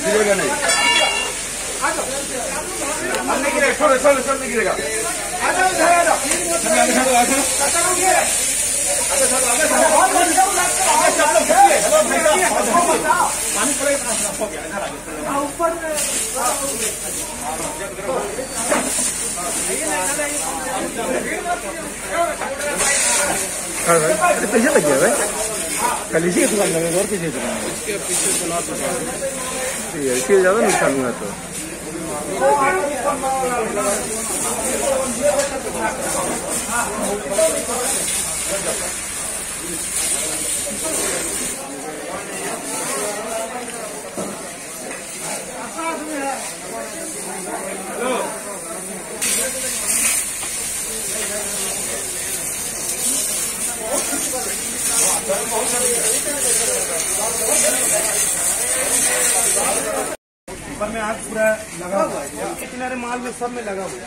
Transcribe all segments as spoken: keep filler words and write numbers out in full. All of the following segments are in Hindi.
गिरेगा नहीं, अब नहीं गिरेगा, छोड़ो छोड़ो छोड़ो, नहीं गिरेगा। पानी पड़ेगा हो गया इधर आगे ऊपर पीछे लग गया भाई, कल इसी के दुकान लगे और पीछे दुकान इसके पीछे चला इसके ज्यादा नुकसान हुआ तो ऊपर में आग पूरा लगा हुआ है, किनारे माल में सब में लगा हुआ है।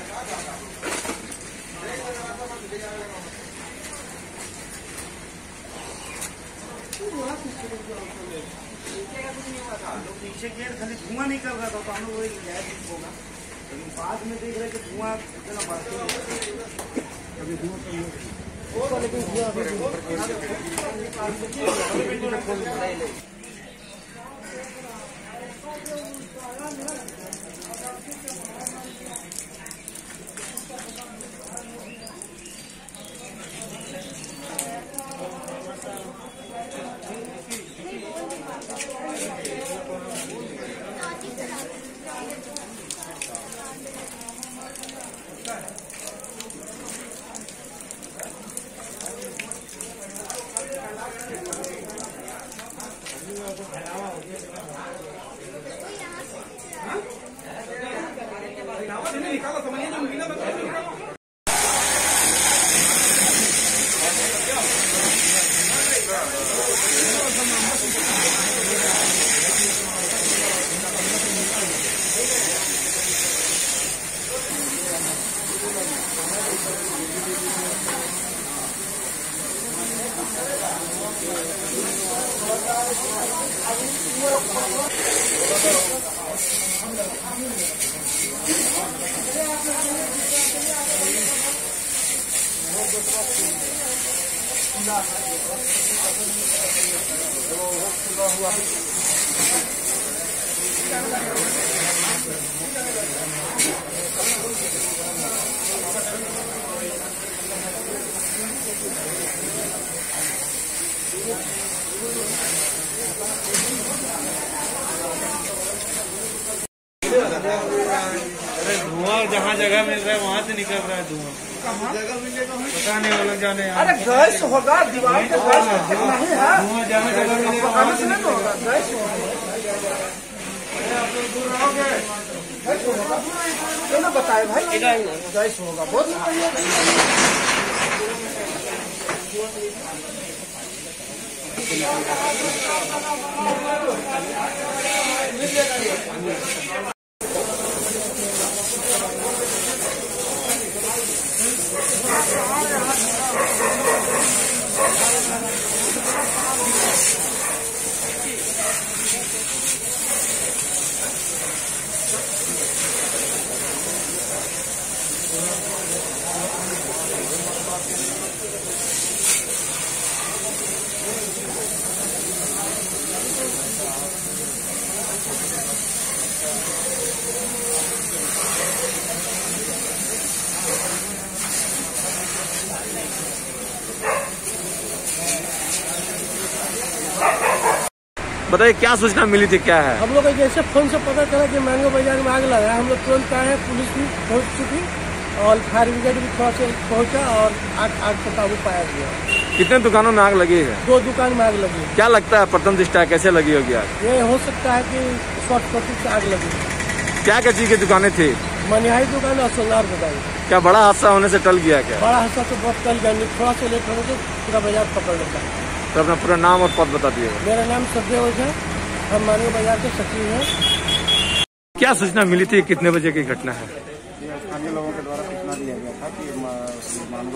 पीछे गेट खाली धुआं निकल रहा था तो हम लोग वही गैस होगा, लेकिन बाद में देख रहे कि धुआं इतना बढ़ता है, अभी धुआं लेकिन हुआ अरे धुआं जहाँ जगह मिल रहा है वहाँ से निकल रहा है धुआं, जगह मिलेगा पता नहीं वो लोग जाने। अरे गैस होगा, दीवार पे गैस धुआं जहाँ जगह मिलेगा गैस होगा, बताए भाई गैस होगा बहुत। बताइए क्या सूचना मिली थी, क्या है? हम लोग जैसे फोन से पता चला कि मैंगो बाजार में आग लगा, हम लोग तुरंत आए, पुलिस भी पहुंच चुकी और फायर ब्रिगेड भी थोड़ा से पहुंचा और आग आग पर काबू पाया गया। कितने दुकानों में आग लगी है? दो दुकान में आग लगी। क्या लगता है प्रथम दृष्टया कैसे लगी होगी आग? ये हो सकता है कि शॉर्ट सर्किट से आग लगी। क्या क्या चीज की दुकानें थी? मनिहारी दुकान और सोनार दुकान। क्या बड़ा हादसा होने से टल गया क्या? बड़ा हादसा तो बहुत टल गया, थोड़ा सा लेट होने से पूरा बाजार पकड़ लेता है। तो अपना पूरा नाम और पद बता दिए। मेरा नाम सब्य ओझा, हम मैंगो बाजार के सचिव हैं। क्या सूचना मिली थी, कितने बजे की घटना है? स्थानीय लोगों के द्वारा सूचना दिया गया था कि मैंगो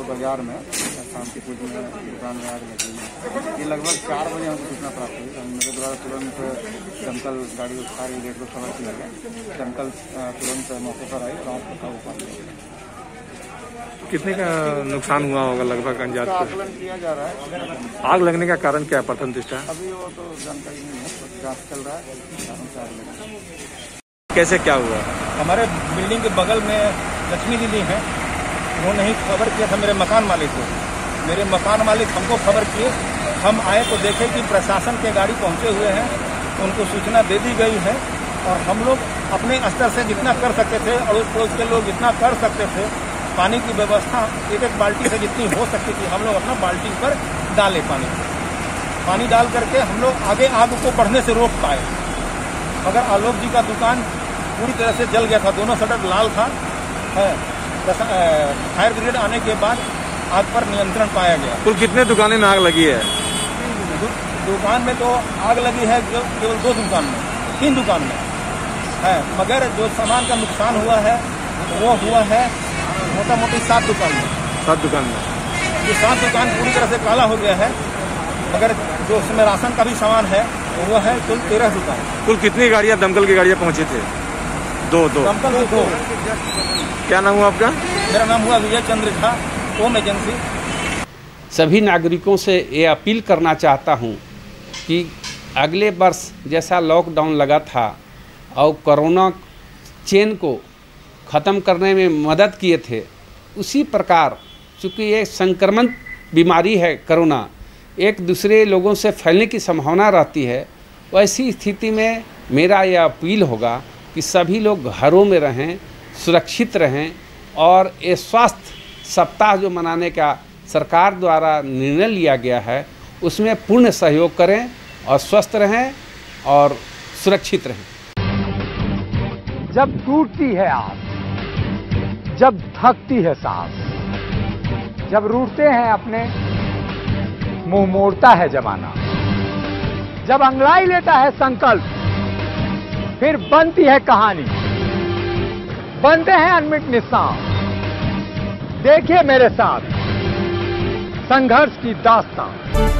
बाजार में शांतिपुर में दुकान में आग लगी है। ये लगभग चार बजे हमको सूचना प्राप्त हुई। हम मेरे द्वारा तुरंत दमकल गाड़ी उठा रही रेट को खबर किया गया। दमकल तुरंत मौके पर आई और आग को काबू पा लिया। कितने का नुकसान हुआ होगा लगभग अंदाज? आकलन किया जा रहा है। आग लगने का कारण क्या है प्रथम दृष्टया? अभी वो तो जानकारी नहीं है, तो जांच चल रहा है, कारण से आग लगी। कैसे क्या हुआ? हमारे बिल्डिंग के बगल में लक्ष्मी दीदी हैं, उन्होंने ही खबर किया था मेरे मकान मालिक को। मेरे मकान मालिक हमको खबर किए, हम आए तो देखे कि प्रशासन के गाड़ी पहुंचे हुए हैं, उनको सूचना दे दी गई है और हम लोग अपने स्तर से जितना कर सकते थे, अड़ोस पड़ोस के लोग जितना कर सकते थे, पानी की व्यवस्था एक एक बाल्टी से जितनी हो सकती थी हम लोग अपना बाल्टी पर डाले पानी पानी डाल करके हम लोग आगे आग को बढ़ने से रोक पाए। मगर आलोक जी का दुकान पूरी तरह से जल गया था, दोनों शटर लाल था। फायर ब्रिगेड आने के बाद आग पर नियंत्रण पाया गया। कुल कितने दुकानें में आग लगी है? दु, दुकान में तो आग लगी है केवल दो दुकान में, तीन दुकान में है, मगर जो सामान का नुकसान हुआ है वो हुआ है मोटा मोटी सात दुकान में। सात दुकान में ये सात दुकान पूरी तरह से काला हो गया है, मगर जो उसमें राशन का भी सामान है वो है कुल तेरह दुकान। कुल कितनी गाड़ियां दमकल की गाड़ियां पहुंची थे? दो दो दमकल में दो। क्या नाम हुआ आपका? मेरा नाम हुआ विजय चंद्र झा, होम एजेंसी। सभी नागरिकों से ये अपील करना चाहता हूँ कि अगले वर्ष जैसा लॉकडाउन लगा था और कोरोना चेन को ख़त्म करने में मदद किए थे, उसी प्रकार चूँकि ये संक्रमण बीमारी है कोरोना, एक दूसरे लोगों से फैलने की संभावना रहती है। वैसी स्थिति में मेरा यह अपील होगा कि सभी लोग घरों में रहें, सुरक्षित रहें और ये स्वास्थ्य सप्ताह जो मनाने का सरकार द्वारा निर्णय लिया गया है उसमें पूर्ण सहयोग करें और स्वस्थ रहें और सुरक्षित रहें। जब टूटती है आस, जब थकती है सांस, जब रूठते हैं अपने, मुंह मोड़ता है जमाना, जब अंगड़ाई लेता है संकल्प, फिर बनती है कहानी, बनते हैं अनमिट निशान। देखिए मेरे साथ संघर्ष की दास्तान।